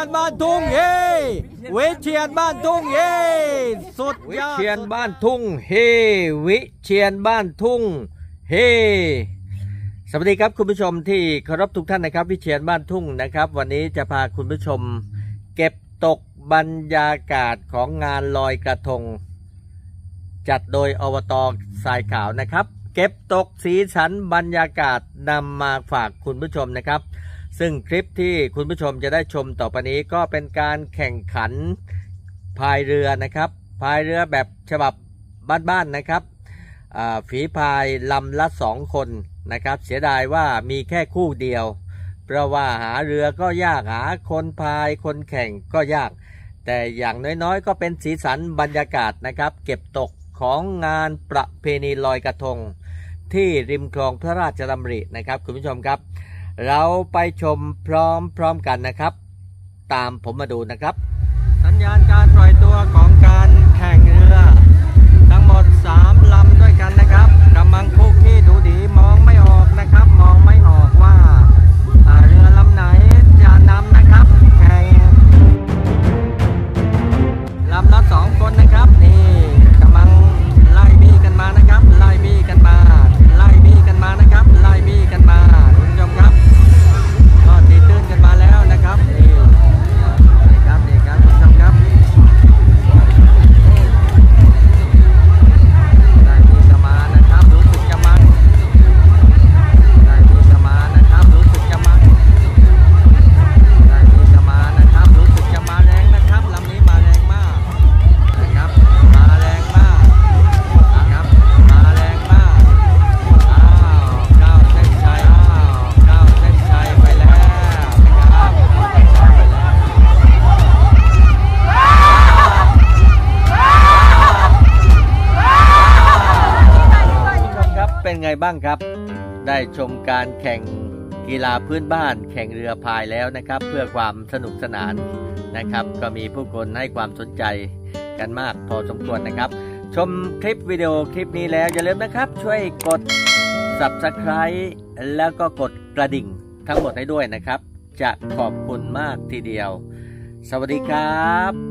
บ้านทุ่งเฮ้วิเชียนบ้านทุ่งเฮ้สุดยอดวิเชียนบ้านทุ่งเฮ้วิเชียนบ้านทุ่งเฮ้สวัสดีครับคุณผู้ชมที่เคารพทุกท่านนะครับวิเชียนบ้านทุ่งนะครับวันนี้จะพาคุณผู้ชมเก็บตกบรรยากาศของงานลอยกระทงจัดโดยอบต.ทรายขาวนะครับเก็บตกสีสันบรรยากาศนำมาฝากคุณผู้ชมนะครับซึ่งคลิปที่คุณผู้ชมจะได้ชมต่อไปนี้ก็เป็นการแข่งขันพายเรือนะครับพายเรือแบบฉบับบ้านๆนะครับฝีพายลำละ2 คนนะครับเสียดายว่ามีแค่คู่เดียวเพราะว่าหาเรือก็ยากหาคนพายคนแข่งก็ยากแต่อย่างน้อยๆก็เป็นสีสันบรรยากาศนะครับเก็บตกของงานประเพณีลอยกระทงที่ริมคลองพระราชดำรินะครับคุณผู้ชมครับเราไปชมพร้อมกันนะครับตามผมมาดูนะครับสัญญาณการปล่อยตัวของการแข่งเรือทั้งหมด3 ลำด้วยกันนะครับกำลังคุกกี้ดูดีมองไม่ออกนะครับมองไม่ออกว่าเรือลำไหนจะนำนะครับแข่งลำละ2 คนนะครับนี่กำลังไล่บี้กันมานะครับไล่บี้กันมาไล่บี้กันมานะครับไล่บี้กันมาคุณผู้ชมครับก็ตีตื้นกันมาแล้วนะครับนี่ครับคุณผู้ชมครับได้บี้กันมานะครับรู้สึกจะมันได้บี้กันมานะครับรู้สึกจะมันได้บี้กันมานะครับรู้สึกจะมาแรงนะครับลำนี้มาแรงมากนะครับมาแรงมากนะครับมาแรงมากก้าวเส้นชัยก้าวเส้นชัยไปแล้วนะครับไปแล้วครับเป็นไงบ้างครับได้ชมการแข่งกีฬาพื้นบ้านแข่งเรือพายแล้วนะครับเพื่อความสนุกสนานนะครับก็มีผู้คนให้ความสนใจกันมากพอสมควรนะครับชมคลิปวิดีโอคลิปนี้แล้วอย่าลืมนะครับช่วยกด Subscribe แล้วก็กดกระดิ่งทั้งหมดให้ด้วยนะครับจะขอบคุณมากทีเดียวสวัสดีครับ